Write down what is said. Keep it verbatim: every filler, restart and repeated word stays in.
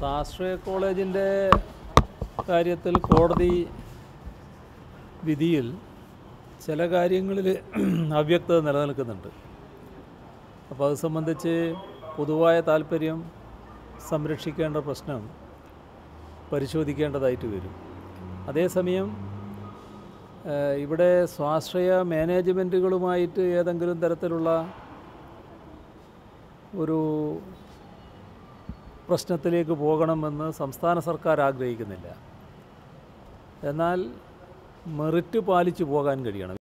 സ്വാശ്രയ കോളേജിൻ്റെ കാര്യത്തിൽ കോടതി വിധിയിൽ ചില കാര്യങ്ങളിൽ അവ്യക്തത നിലനിൽക്കുന്നുണ്ട്. അപ്പോൾ അത് സംബന്ധിച്ച് പൊതുവായ താല്പര്യം സംരക്ഷിക്കേണ്ട പ്രശ്നം പരിശോധിക്കേണ്ടതായിട്ട് വരും. അതേസമയം ഇവിടെ സ്വാശ്രയ മാനേജ്മെൻറ്റുകളുമായിട്ട് ഏതെങ്കിലും തരത്തിലുള്ള ഒരു പ്രശ്നത്തിലേക്ക് പോകണമെന്ന് സംസ്ഥാന സർക്കാർ ആഗ്രഹിക്കുന്നില്ല. എന്നാൽ മെറിറ്റ് പാലിച്ചു പോകാൻ കഴിയണം.